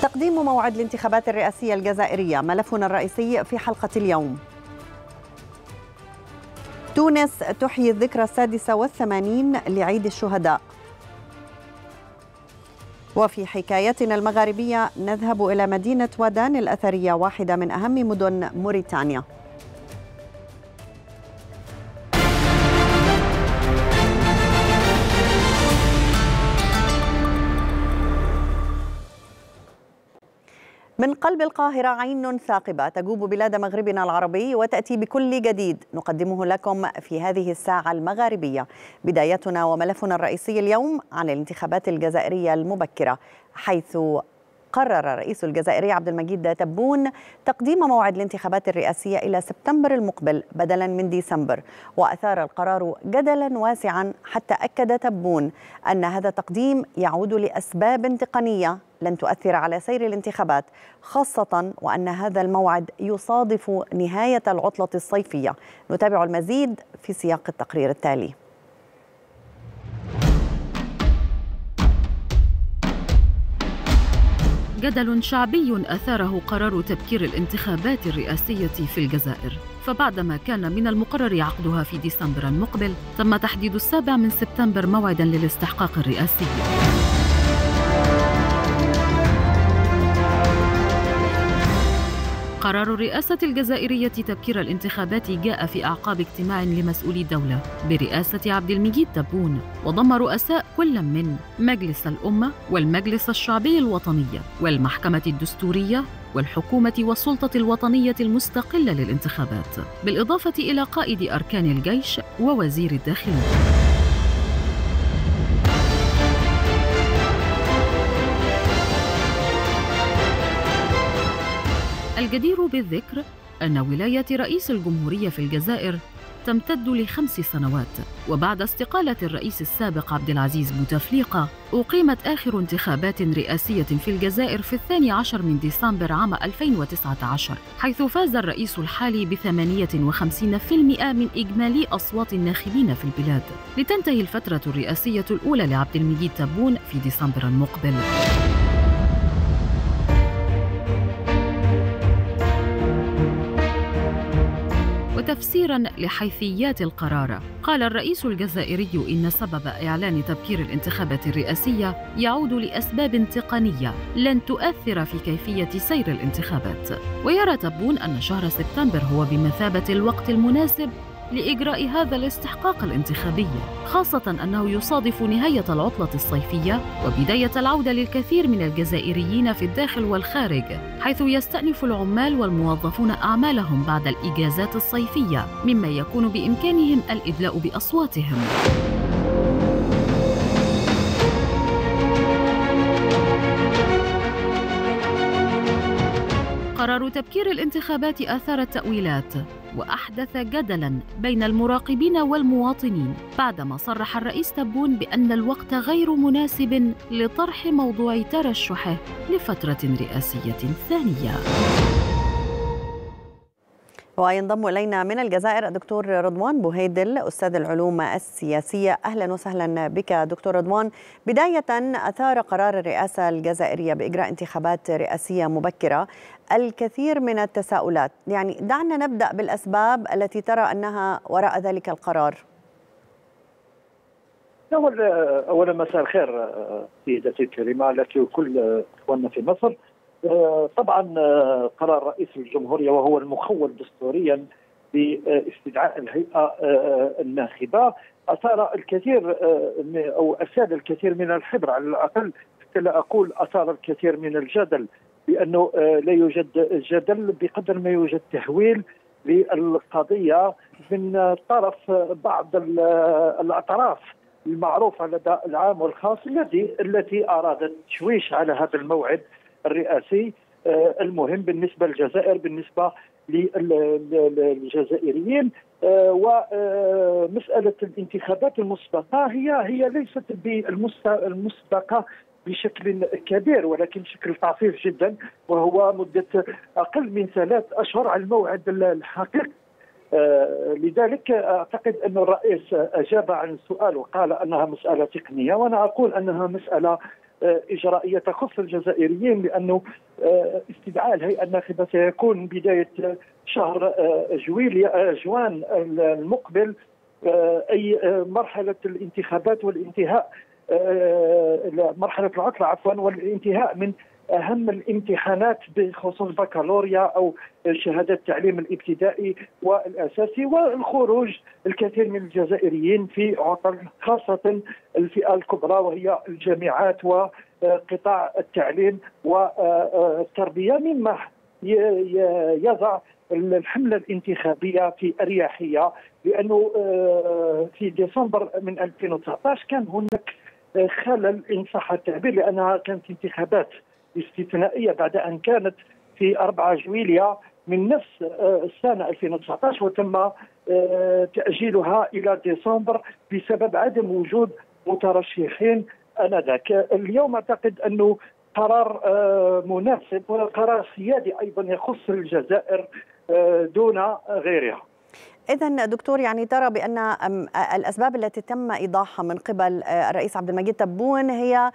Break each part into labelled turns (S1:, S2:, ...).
S1: تقديم موعد الانتخابات الرئاسية الجزائرية ملفنا الرئيسي في حلقة اليوم. تونس تحيي الذكرى 86 لعيد الشهداء. وفي حكايتنا المغاربية نذهب إلى مدينة ودان الأثرية، واحدة من أهم مدن موريتانيا. من قلب القاهرة عين ثاقبة تجوب بلاد مغربنا العربي وتأتي بكل جديد نقدمه لكم في هذه الساعة المغاربية. بدايتنا وملفنا الرئيسي اليوم عن الانتخابات الجزائرية المبكرة، حيث قرر الرئيس الجزائري عبد المجيد تبون تقديم موعد الانتخابات الرئاسية إلى سبتمبر المقبل بدلا من ديسمبر، وأثار القرار جدلا واسعا حتى أكد تبون أن هذا التقديم يعود لأسباب تقنية لن تؤثر على سير الانتخابات، خاصة وأن هذا الموعد يصادف نهاية العطلة الصيفية. نتابع المزيد في سياق التقرير التالي.
S2: جدل شعبي أثاره قرار تبكير الانتخابات الرئاسية في الجزائر، فبعدما كان من المقرر عقدها في ديسمبر المقبل، تم تحديد 7 سبتمبر موعدا للاستحقاق الرئاسي. قرار الرئاسة الجزائرية تبكير الانتخابات جاء في أعقاب اجتماع لمسؤولي الدولة برئاسة عبد المجيد تبون، وضم رؤساء كل من مجلس الأمة والمجلس الشعبي الوطني والمحكمة الدستورية والحكومة والسلطة الوطنية المستقلة للانتخابات، بالإضافة إلى قائد أركان الجيش ووزير الداخلية. الجدير بالذكر أن ولاية رئيس الجمهورية في الجزائر تمتد ل5 سنوات، وبعد استقالة الرئيس السابق عبد العزيز بوتفليقة أقيمت آخر انتخابات رئاسية في الجزائر في 12 من ديسمبر عام 2019، حيث فاز الرئيس الحالي ب58% من إجمالي أصوات الناخبين في البلاد، لتنتهي الفترة الرئاسية الأولى لعبد المجيد تبون في ديسمبر المقبل. وتفسيراً لحيثيات القرار، قال الرئيس الجزائري إن سبب إعلان تبكير الانتخابات الرئاسية يعود لأسباب تقنية لن تؤثر في كيفية سير الانتخابات، ويرى تبون أن شهر سبتمبر هو بمثابة الوقت المناسب لإجراء هذا الاستحقاق الانتخابي، خاصة أنه يصادف نهاية العطلة الصيفية وبداية العودة للكثير من الجزائريين في الداخل والخارج، حيث يستأنف العمال والموظفون أعمالهم بعد الإجازات الصيفية، مما يكون بإمكانهم الإدلاء بأصواتهم. قرار تبكير الانتخابات أثار التأويلات وأحدث جدلاً بين المراقبين والمواطنين، بعدما صرح الرئيس تبون بأن الوقت غير مناسب لطرح موضوع ترشحه لفترة رئاسية ثانية.
S1: وينضم إلينا من الجزائر الدكتور رضوان بوهيدل، أستاذ العلوم السياسية. أهلا وسهلا بك دكتور رضوان. بداية، أثار قرار الرئاسة الجزائرية بإجراء انتخابات رئاسية مبكرة الكثير من التساؤلات، يعني دعنا نبدأ بالأسباب التي ترى أنها وراء ذلك القرار.
S3: أولا مساء الخير سيدتي الكريمة لك وكل إخواننا في مصر. طبعا قرار رئيس الجمهورية وهو المخول دستوريا باستدعاء الهيئة الناخبة أثار الكثير أو أساد الكثير من الحبر، على الأقل حتى لا أقول أثار الكثير من الجدل، لأنه لا يوجد جدل بقدر ما يوجد تهويل للقضية من طرف بعض الأطراف المعروفة لدى العام والخاص التي أرادت تشويش على هذا الموعد الرئاسي المهم بالنسبة للجزائر، بالنسبة للجزائريين. ومسألة الانتخابات المسبقة هي ليست المسبقة بشكل كبير، ولكن بشكل طفيف جدا، وهو مدة أقل من 3 أشهر على الموعد الحقيقي. لذلك أعتقد أن الرئيس أجاب عن السؤال وقال أنها مسألة تقنية، وأنا أقول أنها مسألة إجرائية تخص الجزائريين، لأنه استدعاء الهيئة الناخبة سيكون بداية شهر جوان المقبل، أي مرحلة الانتخابات والانتهاء مرحلة العطلة عفوا، والانتهاء من أهم الامتحانات بخصوص بكالوريا أو شهادة التعليم الابتدائي والأساسي، والخروج الكثير من الجزائريين في عطل، خاصة الفئة الكبرى وهي الجامعات وقطاع التعليم والتربية، مما يضع الحملة الانتخابية في أريحية، لأنه في ديسمبر من 2019 كان هناك خلل إن صح التعبير، لأنها كانت انتخابات استثنائية بعد أن كانت في 4 جويلية من نفس السنة 2019، وتم تأجيلها إلى ديسمبر بسبب عدم وجود مترشحين آنذاك. اليوم أعتقد أنه قرار مناسب وقرار سيادي أيضا يخص الجزائر دون غيرها.
S1: إذن دكتور، يعني ترى بأن الأسباب التي تم إيضاحها من قبل الرئيس عبد المجيد تبون هي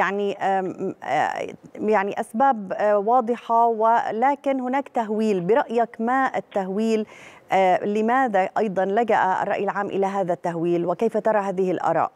S1: يعني أسباب واضحة، ولكن هناك تهويل. برأيك ما التهويل؟ لماذا أيضا لجأ الرأي العام إلى هذا التهويل، وكيف ترى هذه الآراء؟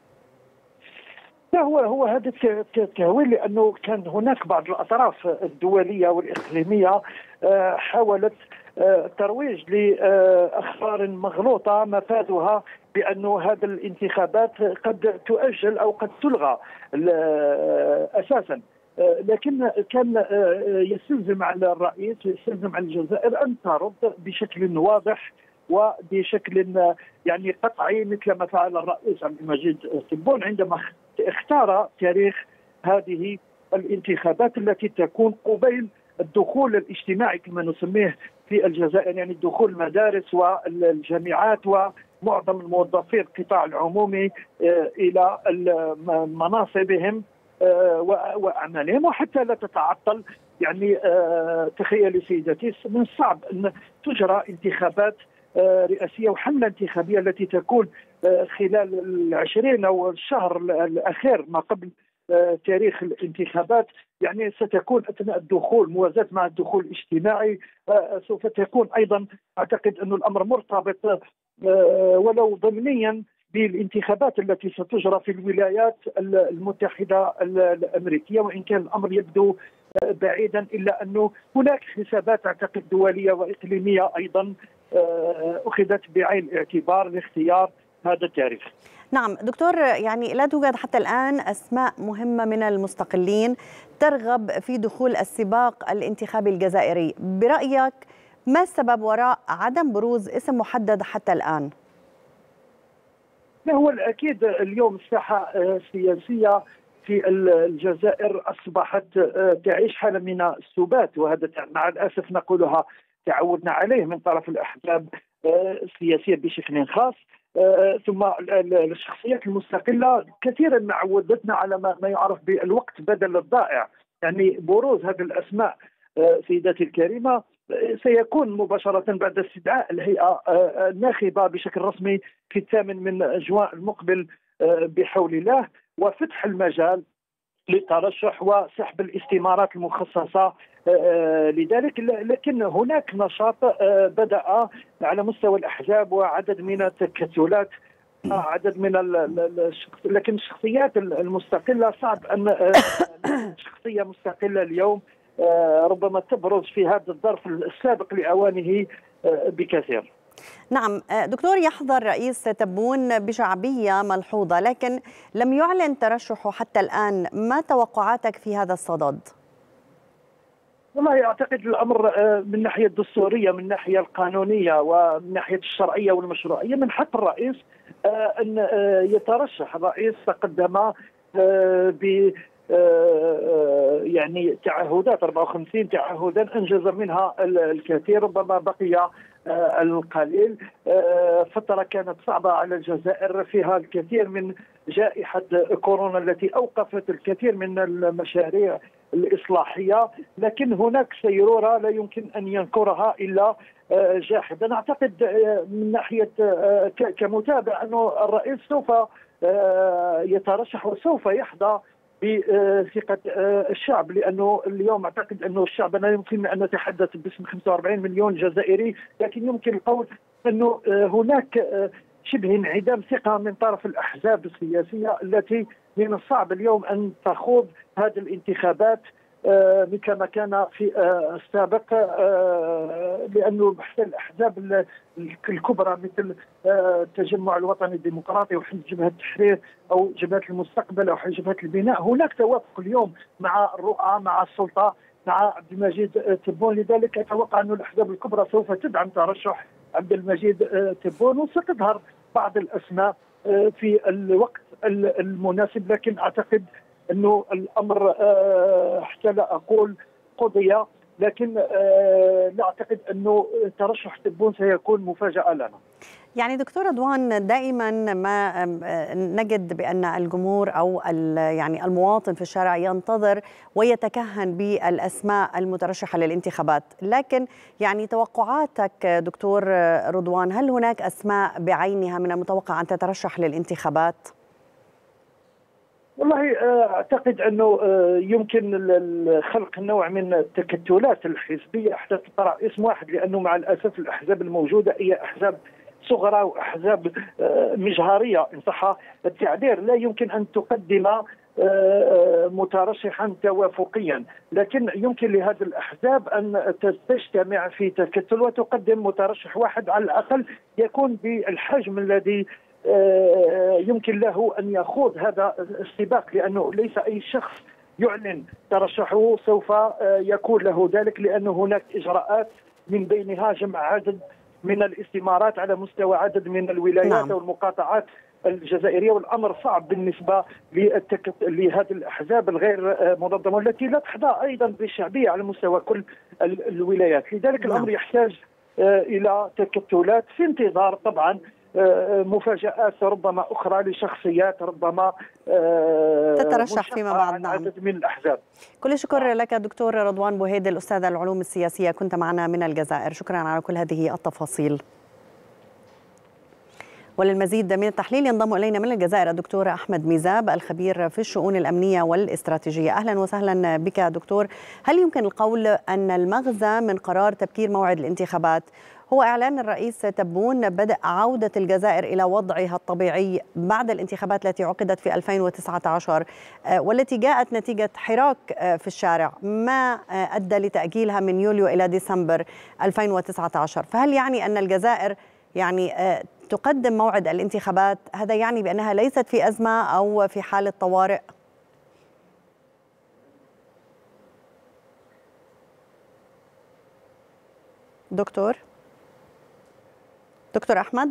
S3: هو هذا التهويل، لأنه كان هناك بعض الأطراف الدولية والإقليمية حاولت ترويج لأخبار مغلوطة مفادها بأن هذه الانتخابات قد تؤجل أو قد تلغى أساسا، لكن كان يستلزم على الرئيس ويستلزم على الجزائر أن ترد بشكل واضح وبشكل يعني قطعي، مثل ما فعل الرئيس عبد المجيد تبون عندما اختار تاريخ هذه الانتخابات التي تكون قبيل الدخول الاجتماعي كما نسميه في الجزائر، يعني دخول المدارس والجامعات ومعظم الموظفين القطاع العمومي إلى مناصبهم وأعمالهم، وحتى لا تتعطل. يعني تخيلي سيدتي، من الصعب أن تجرى انتخابات رئاسية وحملة انتخابية التي تكون خلال 20 أو الشهر الأخير ما قبل تاريخ الانتخابات، يعني ستكون أثناء الدخول موازاة مع الدخول الاجتماعي. سوف تكون أيضا أعتقد أن الأمر مرتبط ولو ضمنيا بالانتخابات التي ستجرى في الولايات المتحدة الأمريكية، وإن كان الأمر يبدو بعيدا إلا أنه هناك حسابات أعتقد دولية وإقليمية أيضا أخذت بعين الاعتبار لاختيار هذا التاريخ.
S1: نعم دكتور، يعني لا توجد حتى الآن أسماء مهمة من المستقلين ترغب في دخول السباق الانتخابي الجزائري. برأيك ما السبب وراء عدم بروز اسم محدد حتى الآن؟
S3: هو الأكيد اليوم الساحة السياسية في الجزائر أصبحت تعيش حالة من السبات، وهذا مع الأسف نقولها تعودنا عليه من طرف الأحزاب السياسية بشكل خاص، ثم الشخصيات المستقلة كثيرا ما عودتنا على ما يعرف بالوقت بدل الضائع. يعني بروز هذه الأسماء سيداتي الكريمة سيكون مباشرة بعد استدعاء الهيئة الناخبة بشكل رسمي في 8 من جوان المقبل بحول الله، وفتح المجال للترشح وسحب الاستمارات المخصصة لذلك. لكن هناك نشاط بدأ على مستوى الأحزاب وعدد من التكتلات، عدد من لكن الشخصيات المستقلة صعب أن شخصية مستقلة اليوم ربما تبرز في هذا الظرف السابق لأوانه بكثير.
S1: نعم دكتور، يحظى الرئيس تبون بشعبية ملحوظة لكن لم يعلن ترشحه حتى الآن، ما توقعاتك في هذا الصدد؟
S3: والله أعتقد الأمر من الناحية الدستورية، من الناحية القانونية، ومن الناحية الشرعية والمشروعية من حق الرئيس أن يترشح. الرئيس تقدم ب يعني تعهدات 54 تعهدا أنجز منها الكثير، ربما بقي القليل. فترة كانت صعبة على الجزائر فيها الكثير من جائحة كورونا التي أوقفت الكثير من المشاريع الإصلاحية، لكن هناك سيرورة لا يمكن أن ينكرها إلا جاحد. أنا أعتقد من ناحية كمتابع أنه الرئيس سوف يترشح وسوف يحظى بثقة الشعب، لأنه اليوم أعتقد أنه الشعب لا يمكن أن نتحدث باسم 45 مليون جزائري، لكن يمكن القول أنه هناك شبه انعدام ثقة من طرف الأحزاب السياسية التي من الصعب اليوم أن تخوض هذه الانتخابات كما كان في السابق، لأنه حتى الأحزاب الكبرى مثل التجمع الوطني الديمقراطي وحزب جبهة التحرير أو جبهة المستقبل أو جبهة البناء، هناك توافق اليوم مع الرؤى مع السلطة مع عبد المجيد تبون. لذلك أتوقع أن الأحزاب الكبرى سوف تدعم ترشح عبد المجيد تبون، وستظهر بعض الأسماء في الوقت المناسب، لكن أعتقد أنه الأمر حتى لا أقول قضي، لكن لا أعتقد أنه ترشح تبون سيكون مفاجأة لنا.
S1: يعني دكتور رضوان، دائما ما نجد بأن الجمهور أو يعني المواطن في الشارع ينتظر ويتكهن بالأسماء المترشحة للانتخابات، لكن يعني توقعاتك دكتور رضوان، هل هناك أسماء بعينها من المتوقع أن تترشح للانتخابات؟
S3: والله أعتقد أنه يمكن خلق نوع من التكتلات الحزبية حتى تطرح اسم واحد، لأنه مع الأسف الأحزاب الموجودة هي أحزاب صغرى وأحزاب مجهرية إن صح التعبير، لا يمكن أن تقدم مترشحا توافقيا، لكن يمكن لهذه الأحزاب أن تجتمع في تكتل وتقدم مترشح واحد على الأقل يكون بالحجم الذي يمكن له أن يخوض هذا السباق، لأنه ليس أي شخص يعلن ترشحه سوف يكون له ذلك، لأنه هناك إجراءات من بينها جمع عدد من الاستمارات على مستوى عدد من الولايات والمقاطعات الجزائرية، والأمر صعب بالنسبة لهذه الأحزاب الغير منظمة التي لا تحظى أيضا بالشعبية على مستوى كل الولايات. لذلك الأمر يحتاج إلى تكتلات في انتظار طبعا مفاجآت ربما أخرى لشخصيات ربما
S1: تترشح فيما بعد.
S3: عدد من الأحزاب.
S1: كل الشكر لك دكتور رضوان بوهيدي، الأستاذ العلوم السياسية، كنت معنا من الجزائر، شكرا على كل هذه التفاصيل. وللمزيد من التحليل ينضم إلينا من الجزائر الدكتور أحمد ميزاب الخبير في الشؤون الأمنية والاستراتيجية. أهلا وسهلا بك دكتور. هل يمكن القول أن المغزى من قرار تبكير موعد الانتخابات هو إعلان الرئيس تبون بدء عودة الجزائر إلى وضعها الطبيعي بعد الانتخابات التي عقدت في 2019 والتي جاءت نتيجة حراك في الشارع ما أدى لتأجيلها من يوليو إلى ديسمبر 2019؟ فهل يعني أن الجزائر يعني تقدم موعد الانتخابات هذا يعني بأنها ليست في أزمة أو في حالة طوارئ؟ دكتور أحمد؟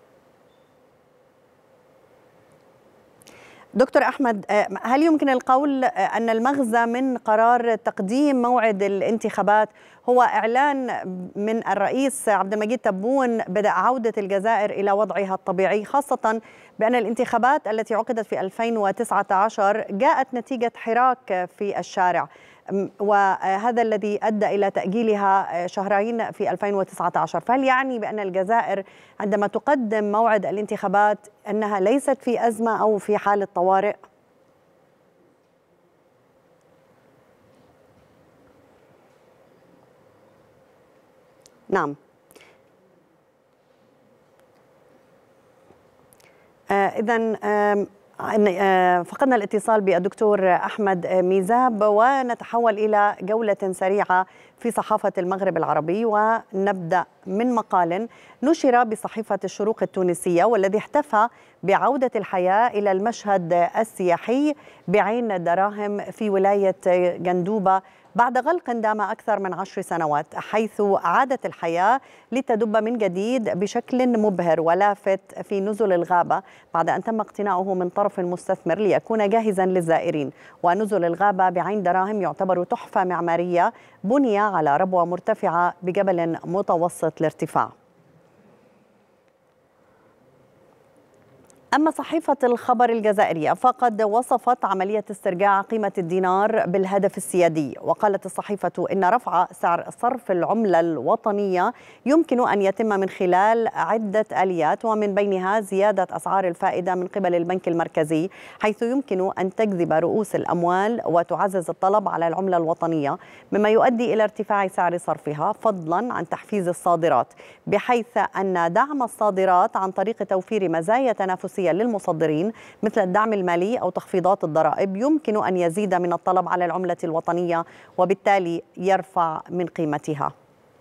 S1: دكتور أحمد، هل يمكن القول أن المغزى من قرار تقديم موعد الانتخابات هو إعلان من الرئيس عبد المجيد تبون بدء عودة الجزائر إلى وضعها الطبيعي، خاصة بأن الانتخابات التي عقدت في 2019 جاءت نتيجة حراك في الشارع، وهذا الذي أدى إلى تأجيلها شهرين في 2019؟ فهل يعني بأن الجزائر عندما تقدم موعد الانتخابات أنها ليست في أزمة أو في حالة طوارئ؟ نعم. إذن فقدنا الاتصال بالدكتور أحمد ميزاب، ونتحول إلى جولة سريعة في صحافة المغرب العربي، ونبدأ من مقال نشر بصحيفة الشروق التونسية والذي احتفى بعودة الحياة إلى المشهد السياحي بعين دراهم في ولاية جندوبة بعد غلق دام أكثر من 10 سنوات، حيث عادت الحياة لتدب من جديد بشكل مبهر ولافت في نزل الغابة بعد أن تم اقتناؤه من طرف مستثمر ليكون جاهزا للزائرين. ونزل الغابة بعين دراهم يعتبر تحفة معمارية بني على ربوة مرتفعة بجبل متوسط الارتفاع. أما صحيفة الخبر الجزائرية فقد وصفت عملية استرجاع قيمة الدينار بالهدف السيادي، وقالت الصحيفة إن رفع سعر صرف العملة الوطنية يمكن أن يتم من خلال عدة آليات، ومن بينها زيادة أسعار الفائدة من قبل البنك المركزي، حيث يمكن أن تجذب رؤوس الأموال وتعزز الطلب على العملة الوطنية، مما يؤدي إلى ارتفاع سعر صرفها، فضلا عن تحفيز الصادرات، بحيث أن دعم الصادرات عن طريق توفير مزايا تنافسية للمصدرين مثل الدعم المالي أو تخفيضات الضرائب يمكن أن يزيد من الطلب على العملة الوطنية وبالتالي يرفع من قيمتها.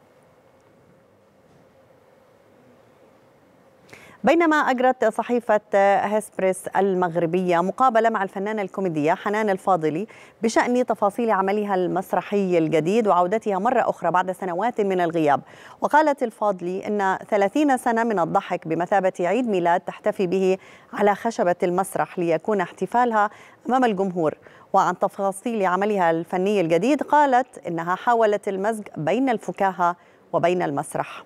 S1: بينما أجرت صحيفة هسبريس المغربية مقابلة مع الفنانة الكوميدية حنان الفاضلي بشأن تفاصيل عملها المسرحي الجديد وعودتها مرة أخرى بعد سنوات من الغياب، وقالت الفاضلي إن 30 سنة من الضحك بمثابة عيد ميلاد تحتفي به على خشبة المسرح ليكون احتفالها أمام الجمهور. وعن تفاصيل عملها الفني الجديد قالت إنها حاولت المزج بين الفكاهة وبين المسرح.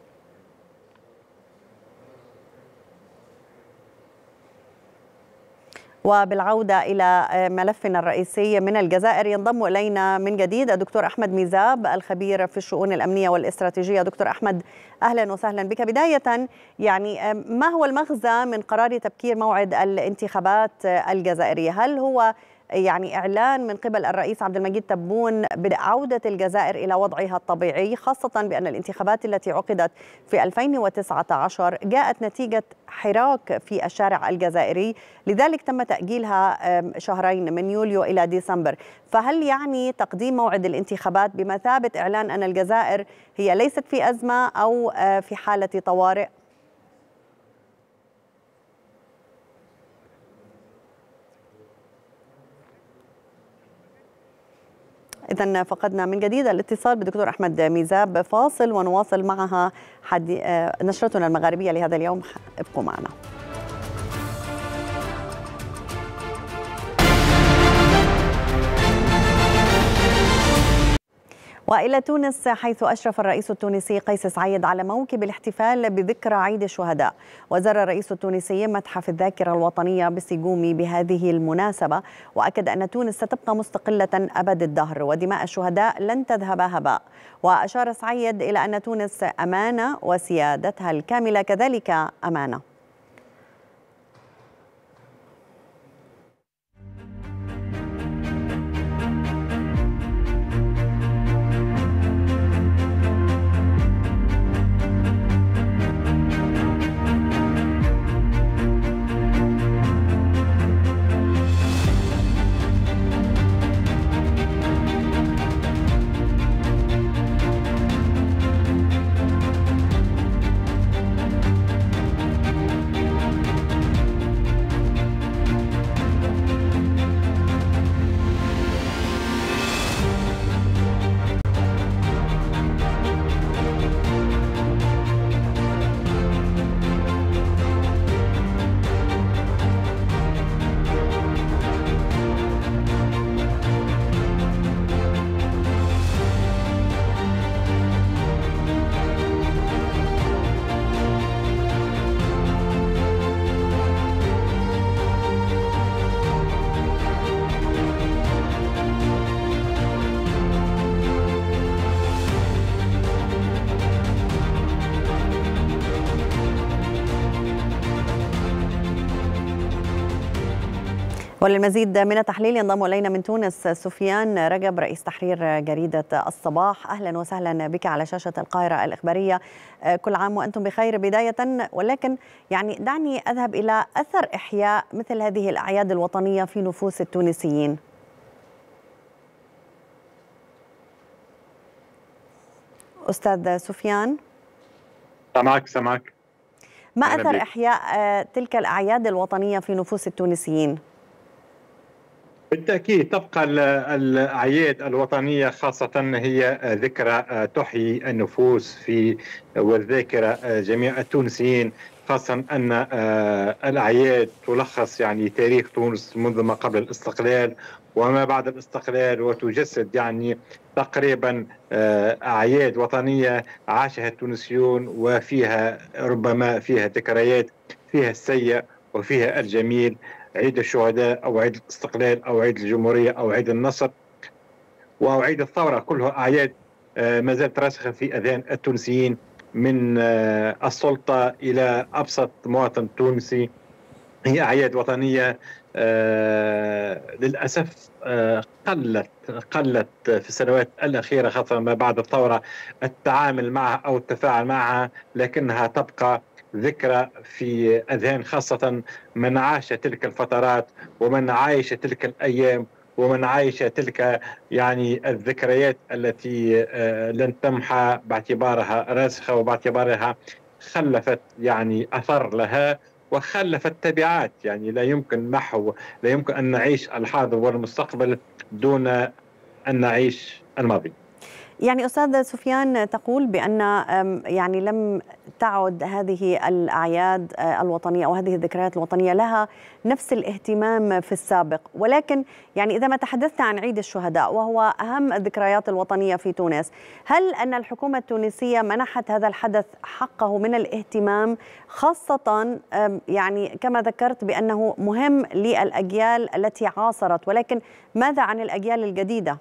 S1: وبالعودة إلى ملفنا الرئيسي من الجزائر ينضم إلينا من جديد الدكتور أحمد ميزاب الخبير في الشؤون الأمنية والاستراتيجية. دكتور أحمد أهلا وسهلا بك. بداية يعني ما هو المغزى من قرار تبكير موعد الانتخابات الجزائرية؟ هل هو يعني إعلان من قبل الرئيس عبد المجيد تبون بعودة الجزائر إلى وضعها الطبيعي، خاصة بأن الانتخابات التي عقدت في 2019 جاءت نتيجة حراك في الشارع الجزائري، لذلك تم تأجيلها شهرين من يوليو إلى ديسمبر، فهل يعني تقديم موعد الانتخابات بمثابة إعلان أن الجزائر هي ليست في أزمة أو في حالة طوارئ؟ إذن فقدنا من جديد الاتصال بالدكتور أحمد ميزاب، فاصل ونواصل معها نشرتنا المغاربية لهذا اليوم، ابقوا معنا. وإلى تونس، حيث أشرف الرئيس التونسي قيس سعيد على موكب الاحتفال بذكرى عيد الشهداء، وزار الرئيس التونسي متحف الذاكرة الوطنية بسيغومي بهذه المناسبة، وأكد أن تونس ستبقى مستقلة أبد الدهر ودماء الشهداء لن تذهب هباء، وأشار سعيد إلى أن تونس أمانة وسيادتها الكاملة كذلك أمانة. وللمزيد من التحليل ينضم إلينا من تونس سفيان رجب رئيس تحرير جريدة الصباح. أهلا وسهلا بك على شاشة القاهرة الإخبارية. كل عام وأنتم بخير بداية، ولكن يعني دعني أذهب إلى أثر إحياء مثل هذه الأعياد الوطنية في نفوس التونسيين. أستاذ سفيان.
S4: سمعك.
S1: ما أثر إحياء تلك الأعياد الوطنية في نفوس التونسيين؟
S4: بالتأكيد تبقى الأعياد الوطنية خاصة هي ذكرى تحيي النفوس في والذاكرة جميع التونسيين، خاصة أن الأعياد تلخص يعني تاريخ تونس منذ ما قبل الاستقلال وما بعد الاستقلال، وتجسد يعني تقريبا أعياد وطنية عاشها التونسيون، وفيها ربما فيها ذكريات، فيها السيء وفيها الجميل، عيد الشهداء أو عيد الاستقلال أو عيد الجمهورية أو عيد النصر أو عيد الثورة، كلها أعياد ما زالت راسخة في أذهان التونسيين من السلطة إلى أبسط مواطن تونسي. هي أعياد وطنية للأسف قلت في السنوات الأخيرة، خاصة ما بعد الثورة، التعامل معها أو التفاعل معها، لكنها تبقى ذكرى في أذهان خاصة من عاش تلك الفترات ومن عايش تلك الأيام ومن عايش تلك يعني الذكريات التي لن تمحى باعتبارها راسخة وباعتبارها خلفت يعني أثر لها وخلفت تبعات. يعني لا يمكن محو، لا يمكن أن نعيش الحاضر والمستقبل دون أن نعيش الماضي.
S1: يعني أستاذ سفيان، تقول بأن يعني لم تعد هذه الأعياد الوطنية أو هذه الذكريات الوطنية لها نفس الاهتمام في السابق، ولكن يعني إذا ما تحدثنا عن عيد الشهداء وهو أهم الذكريات الوطنية في تونس، هل أن الحكومة التونسية منحت هذا الحدث حقه من الاهتمام، خاصة يعني كما ذكرت بأنه مهم للأجيال التي عاصرت، ولكن ماذا عن الأجيال الجديدة؟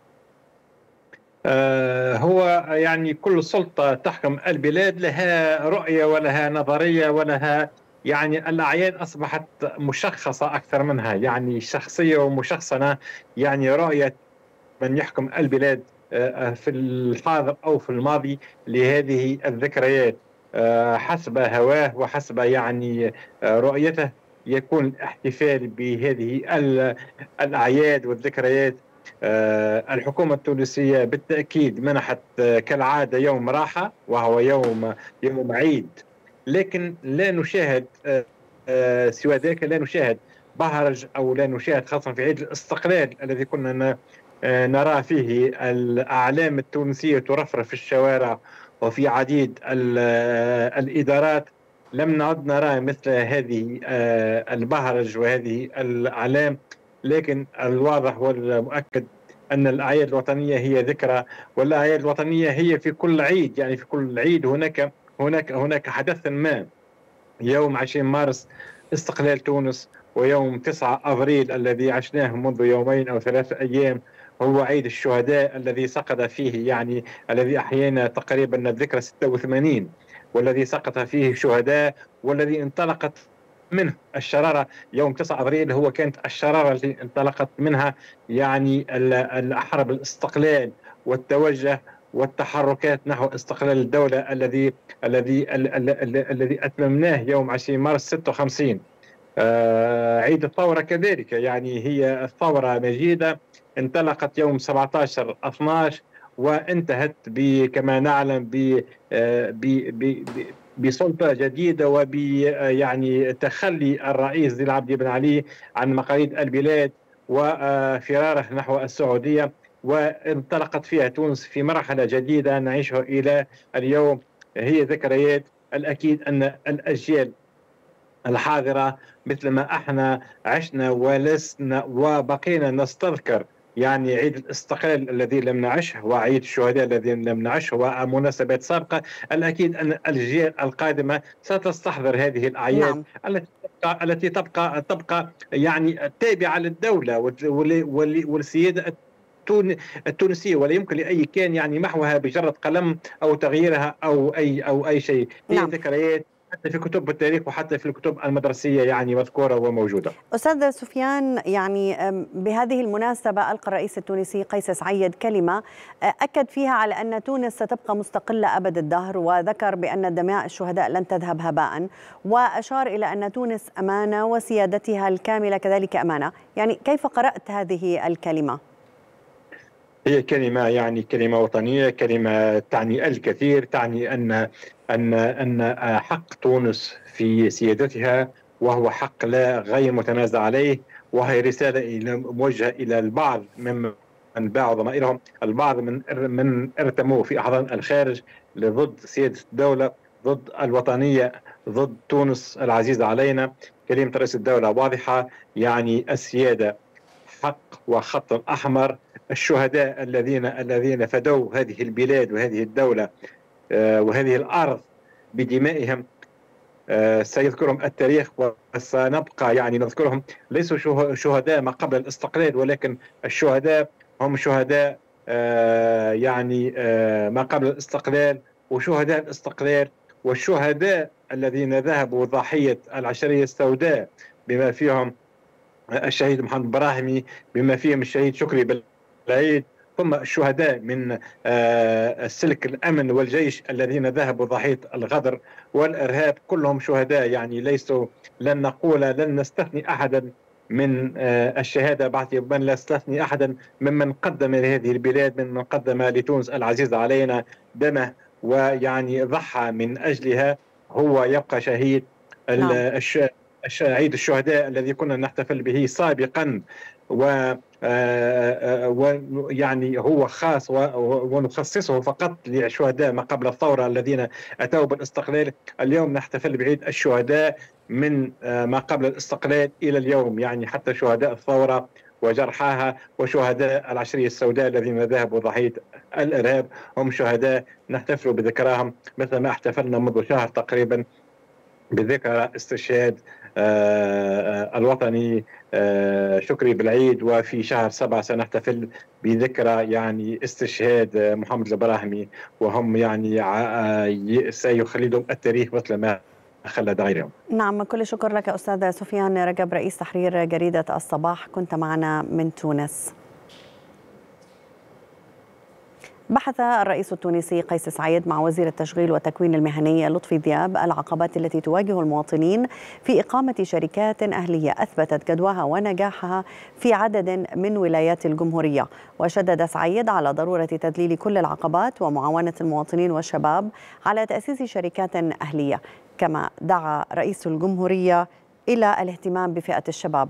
S4: هو يعني كل سلطة تحكم البلاد لها رؤية ولها نظرية ولها، يعني الأعياد أصبحت مشخصة أكثر منها يعني شخصية ومشخصنة. يعني رؤية من يحكم البلاد في الحاضر أو في الماضي لهذه الذكريات حسب هواه وحسب يعني رؤيته يكون الاحتفال بهذه الأعياد والذكريات. الحكومة التونسية بالتأكيد منحت كالعادة يوم راحة وهو يوم عيد، لكن لا نشاهد سوى ذلك، لا نشاهد بهرج أو لا نشاهد خاصة في عيد الاستقلال الذي كنا نرى فيه الأعلام التونسية ترفرف في الشوارع وفي عديد الإدارات. لم نعد نرى مثل هذه البهرج وهذه الأعلام، لكن الواضح والمؤكد أن الأعياد الوطنية هي ذكرى، والأعياد الوطنية هي في كل عيد. يعني في كل عيد هناك حدث ما. يوم 20 مارس استقلال تونس، ويوم 9 أبريل الذي عشناه منذ يومين أو 3 أيام هو عيد الشهداء الذي سقط فيه، يعني الذي أحيانا تقريبا الذكرى 86، والذي سقط فيه شهداء والذي انطلقت منه الشرارة. يوم 9 أبريل هو كانت الشرارة التي انطلقت منها يعني حرب الاستقلال والتوجه والتحركات نحو استقلال الدولة الذي أتممناه يوم 20 مارس 56. عيد الثورة كذلك، يعني هي الثورة مجيدة انطلقت يوم 17/12 وانتهت كما نعلم بسلطة جديدة يعني تخلي الرئيس زين العابدين بن علي عن مقاليد البلاد وفراره نحو السعودية، وانطلقت فيها تونس في مرحلة جديدة نعيشها إلى اليوم. هي ذكريات. الأكيد أن الأجيال الحاضرة مثل ما احنا عشنا ولسنا وبقينا نستذكر يعني عيد الاستقلال الذي لم نعشه وعيد الشهداء الذي لم نعشه ومناسبات سابقة، الأكيد أن الأجيال القادمة ستستحضر هذه الأعياد. نعم. التي تبقى يعني تابعة للدولة والسيادة التونسية، ولا يمكن لأي كان يعني محوها بجرة قلم أو تغييرها أو أي شيء. هي نعم. ذكريات حتى في كتب التاريخ وحتى في الكتب المدرسية يعني مذكورة وموجودة.
S1: أستاذ سفيان، يعني بهذه المناسبة ألقى الرئيس التونسي قيس سعيد كلمة أكد فيها على أن تونس ستبقى مستقلة أبد الدهر، وذكر بأن دماء الشهداء لن تذهب هباء، وأشار إلى أن تونس أمانة وسيادتها الكاملة كذلك أمانة. يعني كيف قرأت هذه الكلمة؟
S4: هي كلمة يعني كلمة وطنية، كلمة تعني الكثير، تعني أن حق تونس في سيادتها وهو حق لا غير متنازع عليه، وهي رسالة موجهة إلى البعض ممن باعوا ضمائرهم، البعض من ارتموا في أحضان الخارج ضد سيادة الدولة، ضد الوطنية، ضد تونس العزيزة علينا. كلمة رئيس الدولة واضحة، يعني السيادة حق وخط أحمر. الشهداء الذين فدوا هذه البلاد وهذه الدولة وهذه الأرض بدمائهم سيذكرهم التاريخ وسنبقى يعني نذكرهم. ليسوا شهداء ما قبل الاستقلال، ولكن الشهداء هم شهداء يعني ما قبل الاستقلال وشهداء الاستقلال والشهداء الذين ذهبوا ضحية العشرية السوداء، بما فيهم الشهيد محمد براهمي، بما فيهم الشهيد شكري بالعيد، ثم الشهداء من السلك الأمن والجيش الذين ذهبوا ضحية الغدر والإرهاب. كلهم شهداء، يعني ليسوا، لن نستثني أحدا من الشهادة بعد، من لا نستثني أحدا ممن قدم لهذه البلاد، ممن قدم لتونس العزيزة علينا دمه ويعني ضحى من أجلها، هو يبقى شهيد. عيد الشهداء الذي كنا نحتفل به سابقا ويعني هو خاص ونخصصه فقط لشهداء ما قبل الثورة الذين أتوا بالاستقلال. اليوم نحتفل بعيد الشهداء من ما قبل الاستقلال إلى اليوم، يعني حتى شهداء الثورة وجرحاها وشهداء العشرية السوداء الذين ذهبوا ضحية الإرهاب هم شهداء نحتفل بذكراهم، مثل ما احتفلنا منذ شهر تقريبا بذكرى استشهاد الوطني شكري بالعيد، وفي شهر 7 سنحتفل بذكرى يعني استشهاد محمد البراهمي، وهم يعني سيخلدهم التاريخ مثل ما خلد غيرهم.
S1: نعم، كل شكر لك أستاذ سفيان رجب، رئيس تحرير جريدة الصباح، كنت معنا من تونس. بحث الرئيس التونسي قيس سعيد مع وزير التشغيل والتكوين المهني لطفي ذياب العقبات التي تواجه المواطنين في إقامة شركات أهلية أثبتت جدواها ونجاحها في عدد من ولايات الجمهورية. وشدد سعيد على ضرورة تذليل كل العقبات ومعاونة المواطنين والشباب على تأسيس شركات أهلية، كما دعا رئيس الجمهورية إلى الاهتمام بفئة الشباب.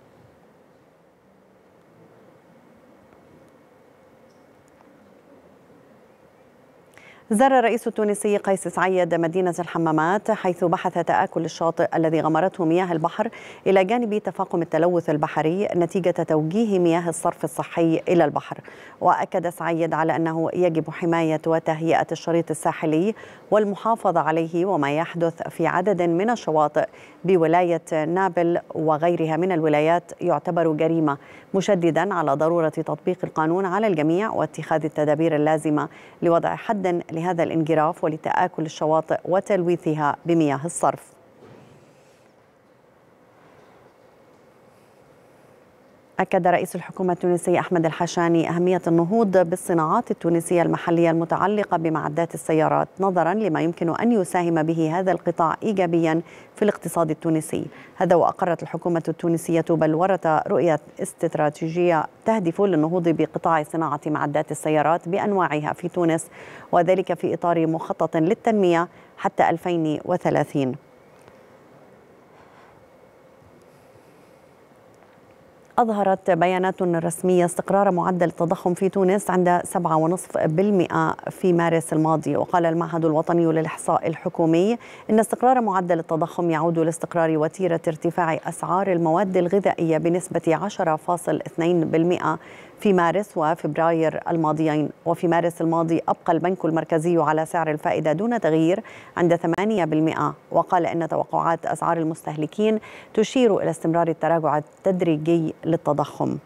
S1: زار الرئيس التونسي قيس سعيد مدينة الحمامات، حيث بحث تآكل الشاطئ الذي غمرته مياه البحر إلى جانب تفاقم التلوث البحري نتيجة توجيه مياه الصرف الصحي إلى البحر. وأكد سعيد على أنه يجب حماية وتهيئة الشريط الساحلي والمحافظة عليه وما يحدث في عدد من الشواطئ بولاية نابل وغيرها من الولايات يعتبر جريمة، مشددا على ضرورة تطبيق القانون على الجميع واتخاذ التدابير اللازمة لوضع حد لهذا الانجراف ولتآكل الشواطئ وتلويثها بمياه الصرف. أكد رئيس الحكومة التونسي أحمد الحشاني أهمية النهوض بالصناعات التونسية المحلية المتعلقة بمعدات السيارات، نظرا لما يمكن أن يساهم به هذا القطاع إيجابيا في الاقتصاد التونسي. هذا وأقرت الحكومة التونسية بلورة رؤية استراتيجية تهدف للنهوض بقطاع صناعة معدات السيارات بأنواعها في تونس، وذلك في إطار مخطط للتنمية حتى 2030. أظهرت بيانات رسمية استقرار معدل التضخم في تونس عند 7.5% في مارس الماضي. وقال المعهد الوطني للإحصاء الحكومي إن استقرار معدل التضخم يعود لاستقرار وتيرة ارتفاع أسعار المواد الغذائية بنسبة 10.2% في مارس وفبراير الماضيين. وفي مارس الماضي أبقى البنك المركزي على سعر الفائدة دون تغيير عند 8%. وقال إن توقعات أسعار المستهلكين تشير إلى استمرار التراجع التدريجي للتضخم.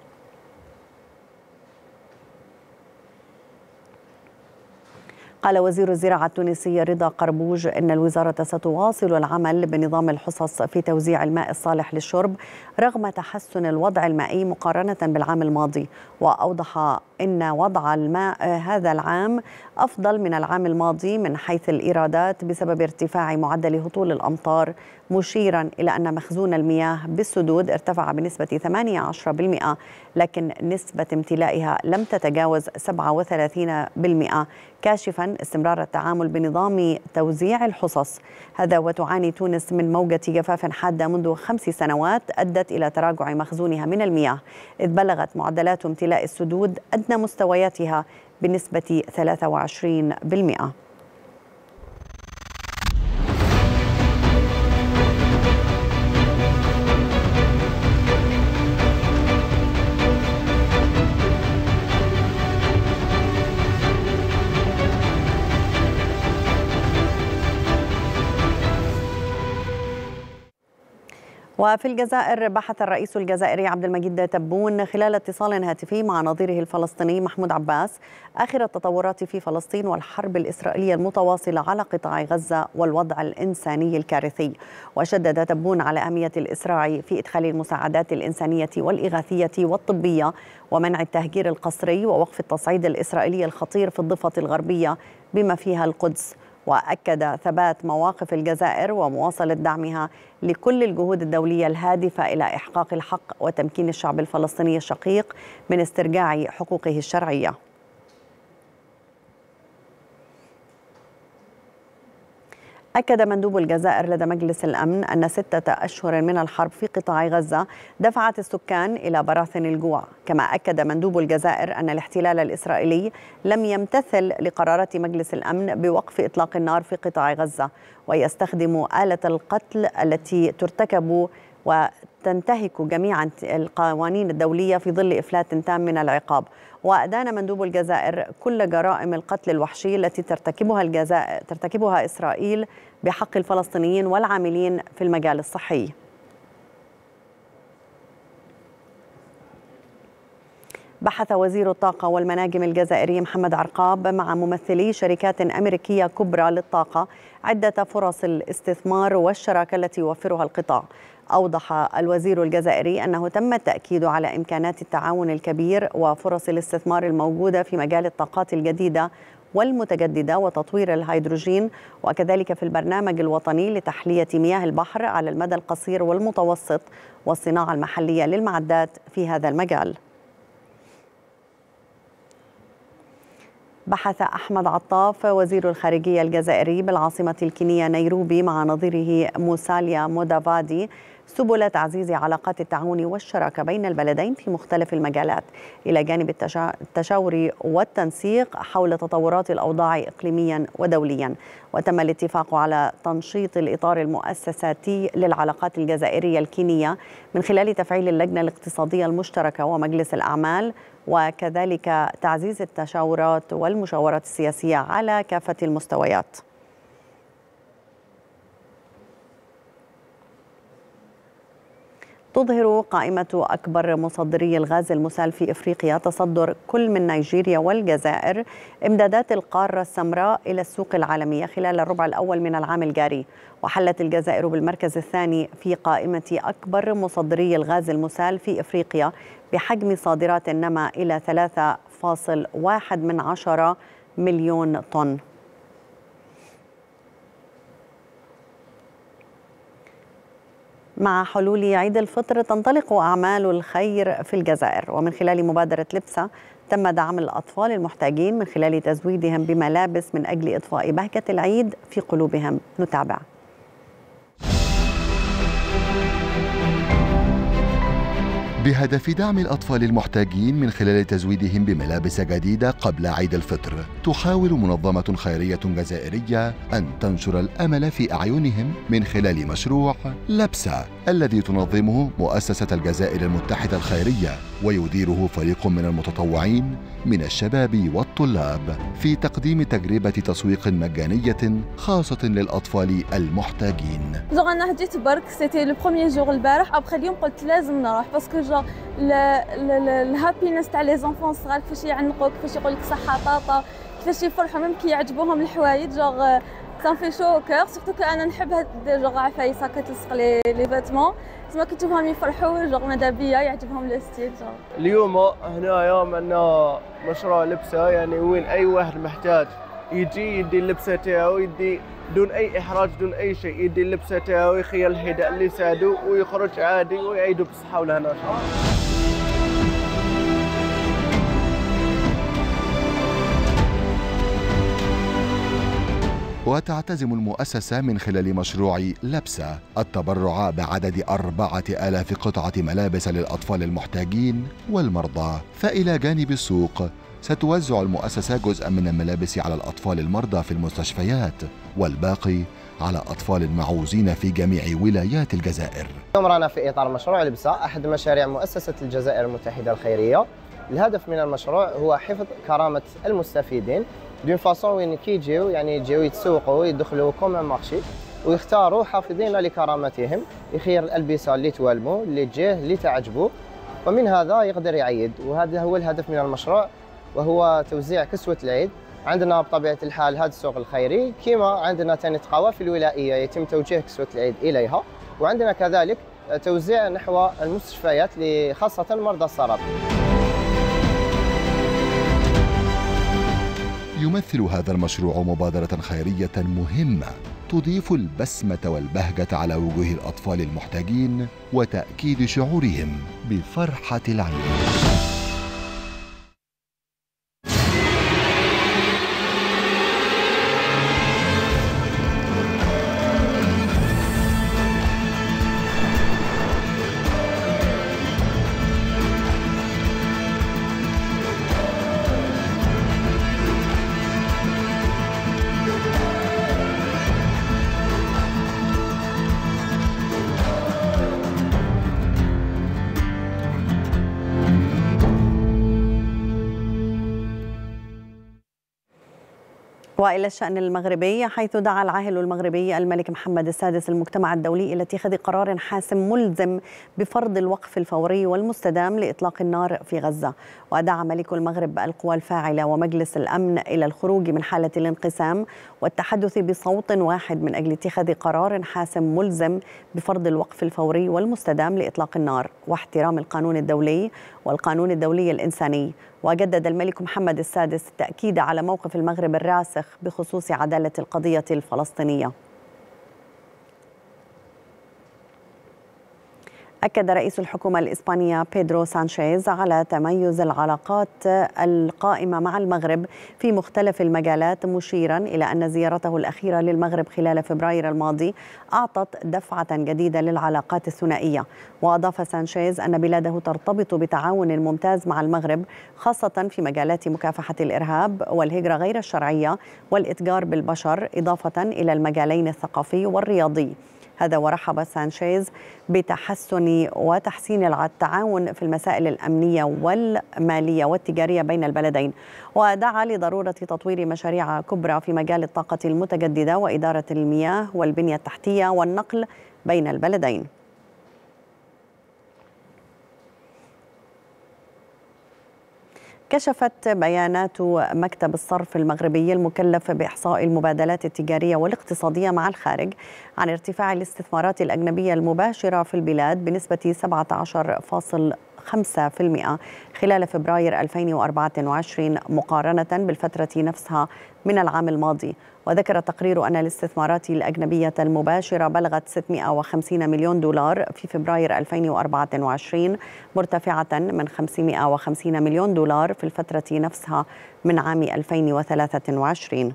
S1: قال وزير الزراعة التونسي رضا قربوج إن الوزارة ستواصل العمل بنظام الحصص في توزيع الماء الصالح للشرب رغم تحسن الوضع المائي مقارنة بالعام الماضي. وأوضح إن وضع الماء هذا العام أفضل من العام الماضي من حيث الإيرادات بسبب ارتفاع معدل هطول الأمطار، مشيرا إلى أن مخزون المياه بالسدود ارتفع بنسبة 18%، لكن نسبة امتلائها لم تتجاوز 37%، كاشفا استمرار التعامل بنظام توزيع الحصص. هذا وتعاني تونس من موجة جفاف حادة منذ 5 سنوات أدت إلى تراجع مخزونها من المياه، إذ بلغت معدلات امتلاء السدود أدنى مستوياتها بنسبة 23%. وفي الجزائر بحث الرئيس الجزائري عبد المجيد تبون خلال اتصال هاتفي مع نظيره الفلسطيني محمود عباس آخر التطورات في فلسطين والحرب الإسرائيلية المتواصلة على قطاع غزة والوضع الإنساني الكارثي. وشدد تبون على أهمية الإسراع في إدخال المساعدات الإنسانية والإغاثية والطبية ومنع التهجير القسري ووقف التصعيد الإسرائيلي الخطير في الضفة الغربية بما فيها القدس. وأكد ثبات مواقف الجزائر ومواصلة دعمها لكل الجهود الدولية الهادفة إلى إحقاق الحق وتمكين الشعب الفلسطيني الشقيق من استرجاع حقوقه الشرعية. أكد مندوب الجزائر لدى مجلس الأمن أن 6 أشهر من الحرب في قطاع غزة دفعت السكان إلى براثن الجوع. كما أكد مندوب الجزائر أن الاحتلال الإسرائيلي لم يمتثل لقرارات مجلس الأمن بوقف إطلاق النار في قطاع غزة ويستخدم آلة القتل التي ترتكب وتنتهك جميعا القوانين الدولية في ظل إفلات تام من العقاب. وأدان مندوب الجزائر كل جرائم القتل الوحشي التي ترتكبها إسرائيل بحق الفلسطينيين والعاملين في المجال الصحي. بحث وزير الطاقة والمناجم الجزائري محمد عرقاب مع ممثلي شركات أمريكية كبرى للطاقة عدة فرص الاستثمار والشراكة التي يوفرها القطاع. أوضح الوزير الجزائري أنه تم التأكيد على إمكانات التعاون الكبير وفرص الاستثمار الموجودة في مجال الطاقات الجديدة والمتجددة وتطوير الهيدروجين وكذلك في البرنامج الوطني لتحلية مياه البحر على المدى القصير والمتوسط والصناعة المحلية للمعدات في هذا المجال. بحث أحمد عطاف وزير الخارجية الجزائري بالعاصمة الكينية نيروبي مع نظيره موساليا مودافادي سبل تعزيز علاقات التعاون والشراكة بين البلدين في مختلف المجالات إلى جانب التشاور والتنسيق حول تطورات الأوضاع إقليميا ودوليا. وتم الاتفاق على تنشيط الإطار المؤسساتي للعلاقات الجزائرية الكينية من خلال تفعيل اللجنة الاقتصادية المشتركة ومجلس الأعمال وكذلك تعزيز التشاورات والمشاورات السياسية على كافة المستويات. تظهر قائمة أكبر مصدري الغاز المسال في إفريقيا تصدر كل من نيجيريا والجزائر إمدادات القارة السمراء إلى السوق العالمية خلال الربع الأول من العام الجاري. وحلت الجزائر بالمركز الثاني في قائمة أكبر مصدري الغاز المسال في إفريقيا بحجم صادرات نما إلى 3.1 مليون طن. مع حلول عيد الفطر تنطلق أعمال الخير في الجزائر، ومن خلال مبادرة لبسة تم دعم الأطفال المحتاجين من خلال تزويدهم بملابس من أجل إضفاء بهجة العيد في قلوبهم. نتابع.
S5: بهدف دعم الأطفال المحتاجين من خلال تزويدهم بملابس جديدة قبل عيد الفطر، تحاول منظمة خيرية جزائرية أن تنشر الأمل في أعينهم من خلال مشروع لبسة الذي تنظمه مؤسسة الجزائر المتحدة الخيرية ويديره فريق من المتطوعين من الشباب والطلاب في تقديم تجربة تسويق مجانية خاصة للأطفال المحتاجين.
S6: أنا جيت برك سيتي لو بروميير جور البارح، أبخي اليوم قلت لازم نروح باسكو الهابينس تاع لي زونفون الصغار كيفاش يعنقوك، كيفاش يقول لك صحة طاطا، كيفاش يفرحوا ميم كي يعجبوهم الحوايج جوغ سان في شو كور، سورتو كو انا نحب هاد جوغ عفايس هكا تلصق لي فيتمون، تسمى كي تشوفهم يفرحوا جوغ ماذا بيا يعجبهم لو ستيل جوغ.
S7: اليوم هنايا عندنا مشروع لبسه، يعني وين اي واحد محتاج يجي يدي اللبسه تاعو، يدي دون اي احراج دون اي شيء، يدي اللبسه تاعو يخيل الحذاء اللي سادو ويخرج عادي ويعيدوا بالصحه والهنا ان شاء الله.
S5: وتعتزم المؤسسة من خلال مشروع لبسة التبرع بعدد 4000 قطعة ملابس للأطفال المحتاجين والمرضى. فإلى جانب السوق ستوزع المؤسسة جزءا من الملابس على الأطفال المرضى في المستشفيات والباقي على أطفال معوزين في جميع ولايات الجزائر.
S8: اليوم رانا في إطار مشروع لبسة، أحد مشاريع مؤسسة الجزائر المتحدة الخيرية. الهدف من المشروع هو حفظ كرامة المستفيدين دون فاسون وين كي يجيو، يعني يجيو يتسوقوا يدخلوا كوم مارشي ويختاروا حافظين لكرامتهم، يخير الألبسة اللي توالموا، اللي تجيه، اللي تعجبوا، ومن هذا يقدر يعيد. وهذا هو الهدف من المشروع، وهو توزيع كسوة العيد. عندنا بطبيعة الحال هذا السوق الخيري، كما عندنا ثاني قوافل الولائية يتم توجيه كسوة العيد إليها، وعندنا كذلك توزيع نحو المستشفيات خاصة مرضى السرطان.
S5: يمثل هذا المشروع مبادرة خيرية مهمة تضيف البسمة والبهجة على وجوه الأطفال المحتاجين وتأكيد شعورهم بفرحة العيد.
S1: وإلى الشأن المغربي، حيث دعا العاهل المغربي الملك محمد السادس المجتمع الدولي إلى اتخاذ قرار حاسم ملزم بفرض الوقف الفوري والمستدام لإطلاق النار في غزة. ودعا ملك المغرب القوى الفاعلة ومجلس الأمن إلى الخروج من حالة الانقسام والتحدث بصوت واحد من أجل اتخاذ قرار حاسم ملزم بفرض الوقف الفوري والمستدام لإطلاق النار واحترام القانون الدولي والقانون الدولي الإنساني. وجدد الملك محمد السادس التأكيد على موقف المغرب الراسخ بخصوص عدالة القضية الفلسطينية. أكد رئيس الحكومة الإسبانية بيدرو سانشيز على تميز العلاقات القائمة مع المغرب في مختلف المجالات، مشيرا إلى أن زيارته الأخيرة للمغرب خلال فبراير الماضي أعطت دفعة جديدة للعلاقات الثنائية. وأضاف سانشيز أن بلاده ترتبط بتعاون ممتاز مع المغرب، خاصة في مجالات مكافحة الإرهاب والهجرة غير الشرعية والإتجار بالبشر، إضافة إلى المجالين الثقافي والرياضي. هذا ورحب سانشيز بتحسن وتحسين التعاون في المسائل الأمنية والمالية والتجارية بين البلدين، ودعا لضرورة تطوير مشاريع كبرى في مجال الطاقة المتجددة وإدارة المياه والبنية التحتية والنقل بين البلدين. كشفت بيانات مكتب الصرف المغربي المكلف بإحصاء المبادلات التجارية والاقتصادية مع الخارج عن ارتفاع الاستثمارات الأجنبية المباشرة في البلاد بنسبة 17.5% خلال فبراير 2024 مقارنة بالفترة نفسها من العام الماضي. وذكر التقرير أن الاستثمارات الأجنبية المباشرة بلغت 650 مليون دولار في فبراير 2024 مرتفعة من 550 مليون دولار في الفترة نفسها من عام 2023.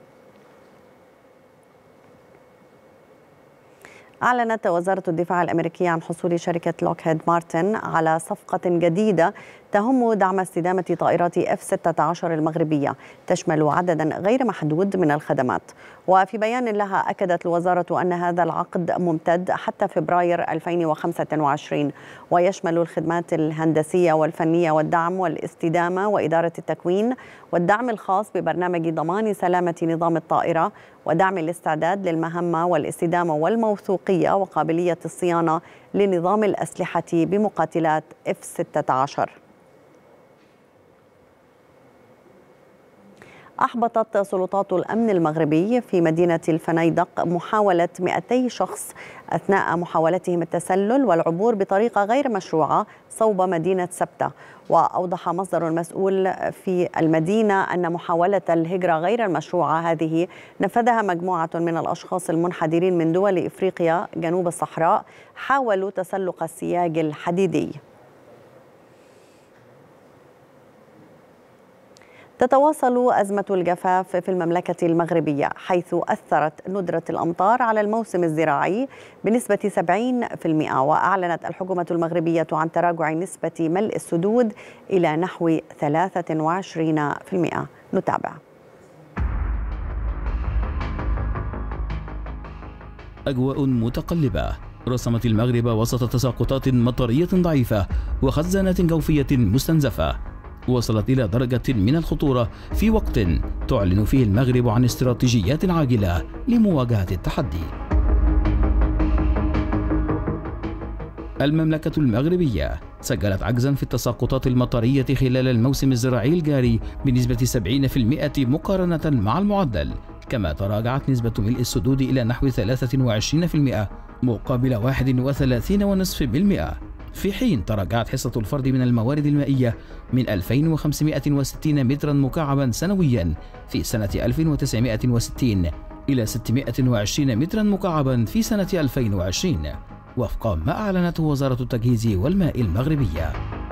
S1: أعلنت وزارة الدفاع الأمريكية عن حصول شركة لوكهيد مارتن على صفقة جديدة تهم دعم استدامة طائرات F-16 المغربية، تشمل عددا غير محدود من الخدمات. وفي بيان لها أكدت الوزارة أن هذا العقد ممتد حتى فبراير 2025 ويشمل الخدمات الهندسية والفنية والدعم والاستدامة وإدارة التكوين والدعم الخاص ببرنامج ضمان سلامة نظام الطائرة ودعم الاستعداد للمهمة والاستدامة والموثوقية وقابلية الصيانة لنظام الأسلحة بمقاتلات F-16. أحبطت سلطات الأمن المغربي في مدينة الفنيدق محاولة 200 شخص أثناء محاولتهم التسلل والعبور بطريقة غير مشروعة صوب مدينة سبتة. وأوضح مصدر مسؤول في المدينة أن محاولة الهجرة غير المشروعة هذه نفذها مجموعة من الأشخاص المنحدرين من دول إفريقيا جنوب الصحراء حاولوا تسلق السياج الحديدي. تتواصل أزمة الجفاف في المملكة المغربية، حيث أثرت ندرة الأمطار على الموسم الزراعي بنسبة 70%. وأعلنت الحكومة المغربية عن تراجع نسبة ملء السدود إلى نحو 23%. نتابع.
S9: أجواء متقلبة رسمت المغرب وسط تساقطات مطرية ضعيفة وخزانات جوفية مستنزفة وصلت إلى درجة من الخطورة في وقت تعلن فيه المغرب عن استراتيجيات عاجلة لمواجهة التحدي. المملكة المغربية سجلت عجزا في التساقطات المطرية خلال الموسم الزراعي الجاري بنسبة 70% مقارنة مع المعدل، كما تراجعت نسبة ملء السدود إلى نحو 23% مقابل 31.5%، في حين تراجعت حصة الفرد من الموارد المائية من 2560 مترا مكعبا سنويا في سنة 1960 إلى 620 مترا مكعبا في سنة 2020 وفق ما أعلنته وزارة التجهيز والماء المغربية.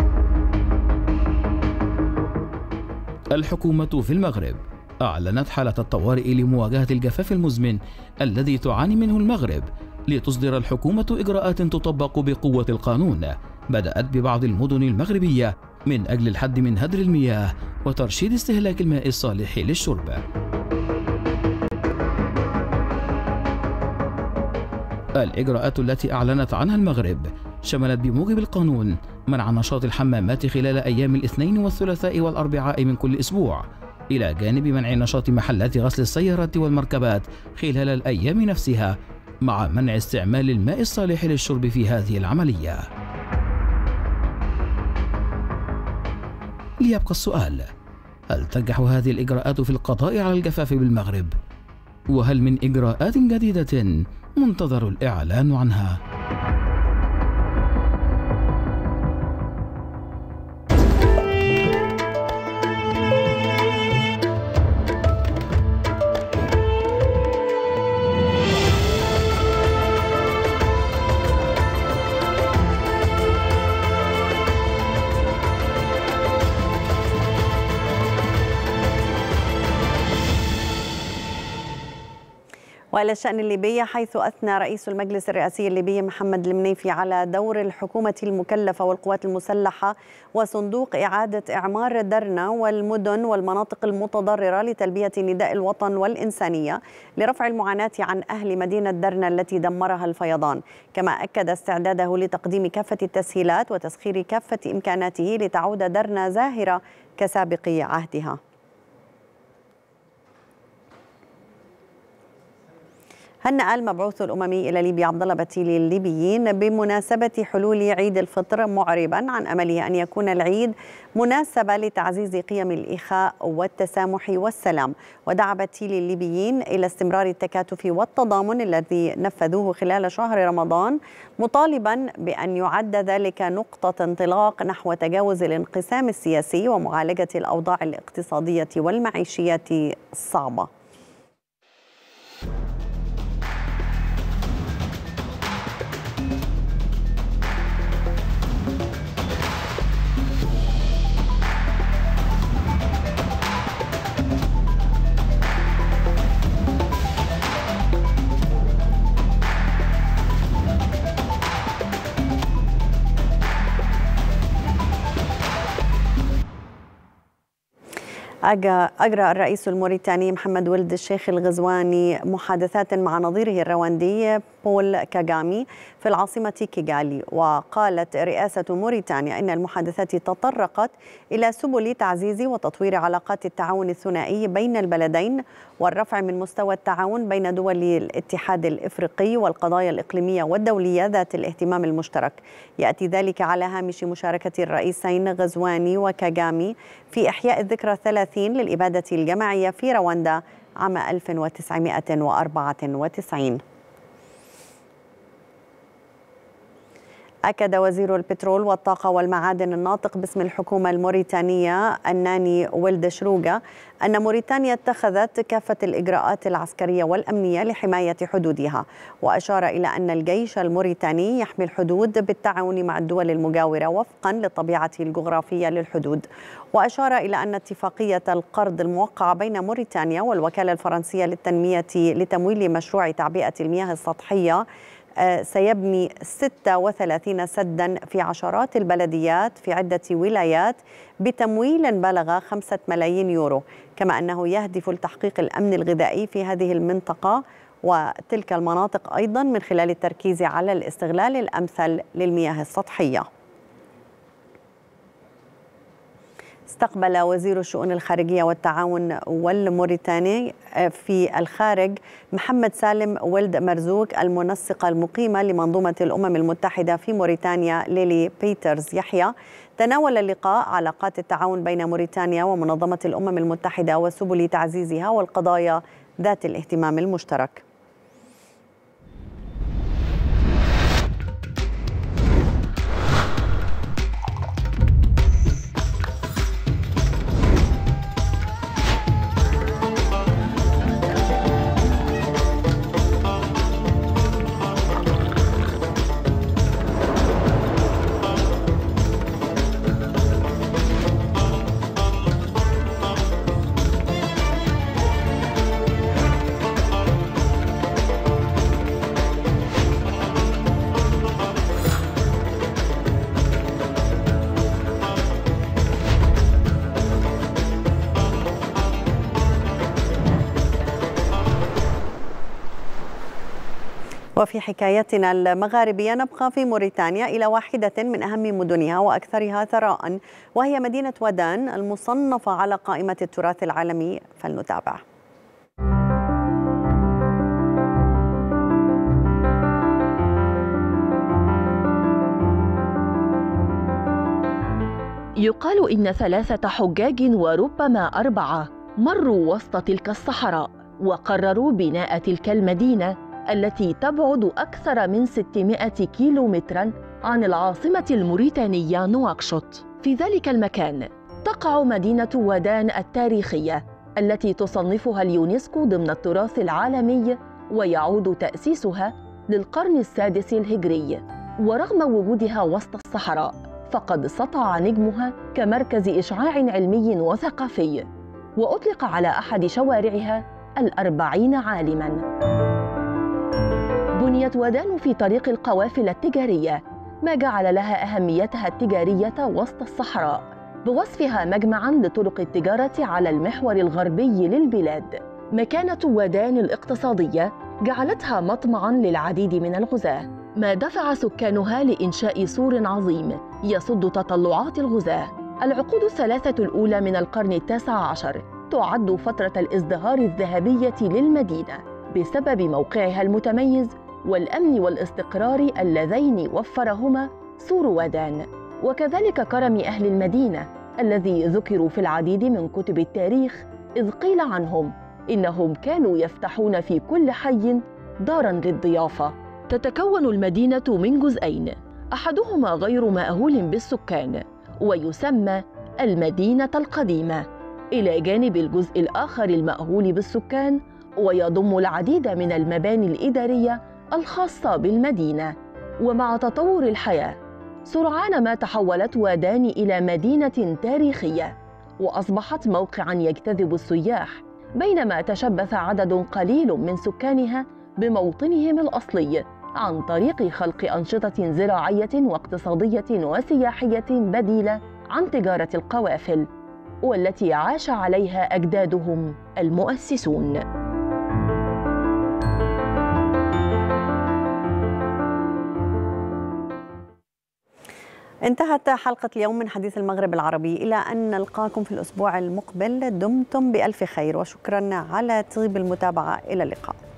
S9: الحكومة في المغرب أعلنت حالة الطوارئ لمواجهة الجفاف المزمن الذي تعاني منه المغرب، لتصدر الحكومة إجراءات تطبق بقوة القانون بدأت ببعض المدن المغربية من أجل الحد من هدر المياه وترشيد استهلاك الماء الصالح للشرب. الإجراءات التي أعلنت عنها المغرب شملت بموجب القانون منع نشاط الحمامات خلال أيام الاثنين والثلاثاء والأربعاء من كل أسبوع، إلى جانب منع نشاط محلات غسل السيارات والمركبات خلال الأيام نفسها، مع منع استعمال الماء الصالح للشرب في هذه العملية. ليبقى السؤال: هل تنجح هذه الإجراءات في القضاء على الجفاف بالمغرب؟ وهل من إجراءات جديدة منتظر الإعلان عنها؟
S1: وإلى الشأن الليبي، حيث أثنى رئيس المجلس الرئاسي الليبي محمد المنيفي على دور الحكومة المكلفة والقوات المسلحة وصندوق إعادة إعمار درنا والمدن والمناطق المتضررة لتلبية نداء الوطن والإنسانية لرفع المعاناة عن أهل مدينة درنا التي دمرها الفيضان، كما أكد استعداده لتقديم كافة التسهيلات وتسخير كافة إمكاناته لتعود درنا زاهرة كسابق عهدها. هنأ المبعوث الأممي إلى ليبيا عبد الله بتيلي الليبيين بمناسبة حلول عيد الفطر، معربا عن أمله أن يكون العيد مناسبة لتعزيز قيم الإخاء والتسامح والسلام، ودعا بتيلي الليبيين إلى استمرار التكاتف والتضامن الذي نفذوه خلال شهر رمضان، مطالبا بأن يعد ذلك نقطة انطلاق نحو تجاوز الانقسام السياسي ومعالجة الأوضاع الاقتصادية والمعيشية الصعبة. أجرى الرئيس الموريتاني محمد ولد الشيخ الغزواني محادثات مع نظيره الرواندي بول كاغامي في العاصمة كيغالي، وقالت رئاسة موريتانيا إن المحادثات تطرقت إلى سبل تعزيز وتطوير علاقات التعاون الثنائي بين البلدين والرفع من مستوى التعاون بين دول الاتحاد الإفريقي والقضايا الإقليمية والدولية ذات الاهتمام المشترك. يأتي ذلك على هامش مشاركة الرئيسين غزواني وكاغامي في إحياء الذكرى 30 للإبادة الجماعية في رواندا عام 1994. أكد وزير البترول والطاقة والمعادن الناطق باسم الحكومة الموريتانية الناني ولد شروقة أن موريتانيا اتخذت كافة الإجراءات العسكرية والأمنية لحماية حدودها، وأشار إلى أن الجيش الموريتاني يحمي الحدود بالتعاون مع الدول المجاورة وفقا للطبيعة الجغرافية للحدود. وأشار إلى أن اتفاقية القرض الموقعة بين موريتانيا والوكالة الفرنسية للتنمية لتمويل مشروع تعبئة المياه السطحية سيبني 36 سدا في عشرات البلديات في عدة ولايات بتمويل بلغ 5 ملايين يورو، كما أنه يهدف لتحقيق الأمن الغذائي في هذه المنطقة وتلك المناطق أيضا من خلال التركيز على الاستغلال الأمثل للمياه السطحية. استقبل وزير الشؤون الخارجية والتعاون والموريتاني في الخارج محمد سالم ولد مرزوق المنسقة المقيمة لمنظومة الأمم المتحدة في موريتانيا ليلي بيترز يحيى. تناول اللقاء علاقات التعاون بين موريتانيا ومنظمة الأمم المتحدة وسبل تعزيزها والقضايا ذات الاهتمام المشترك. وفي حكايتنا المغاربية نبقى في موريتانيا إلى واحدة من أهم مدنها وأكثرها ثراء، وهي مدينة ودان المصنفة على قائمة التراث العالمي، فلنتابع.
S10: يقال إن 3 حجاج وربما 4 مروا وسط تلك الصحراء وقرروا بناء تلك المدينة التي تبعد أكثر من 600 كيلومتراً عن العاصمة الموريتانية نواكشوط. في ذلك المكان تقع مدينة ودان التاريخية التي تصنفها اليونسكو ضمن التراث العالمي، ويعود تأسيسها للقرن السادس الهجري. ورغم وجودها وسط الصحراء فقد سطع نجمها كمركز إشعاع علمي وثقافي، وأطلق على أحد شوارعها 40 عالماً. بنيت ودان في طريق القوافل التجارية، ما جعل لها أهميتها التجارية وسط الصحراء، بوصفها مجمعاً لطرق التجارة على المحور الغربي للبلاد. مكانة ودان الاقتصادية جعلتها مطمعاً للعديد من الغزاة، ما دفع سكانها لإنشاء سور عظيم يصد تطلعات الغزاة. العقود الثلاثة الأولى من القرن ال19 تعد فترة الازدهار الذهبية للمدينة بسبب موقعها المتميز والأمن والاستقرار اللذين وفرهما سور ودان، وكذلك كرم أهل المدينة الذي ذكروا في العديد من كتب التاريخ، إذ قيل عنهم إنهم كانوا يفتحون في كل حي داراً للضيافة. تتكون المدينة من جزئين، أحدهما غير مأهول بالسكان ويسمى المدينة القديمة، إلى جانب الجزء الآخر المأهول بالسكان، ويضم العديد من المباني الإدارية الخاصة بالمدينة. ومع تطور الحياة سرعان ما تحولت ودان إلى مدينة تاريخية، وأصبحت موقعاً يجتذب السياح، بينما تشبث عدد قليل من سكانها بموطنهم الأصلي عن طريق خلق أنشطة زراعية واقتصادية وسياحية بديلة عن تجارة القوافل، والتي عاش عليها أجدادهم المؤسسون.
S1: انتهت حلقة اليوم من حديث المغرب العربي، إلى أن نلقاكم في الأسبوع المقبل. دمتم بألف خير، وشكرا على طيب المتابعة. إلى اللقاء.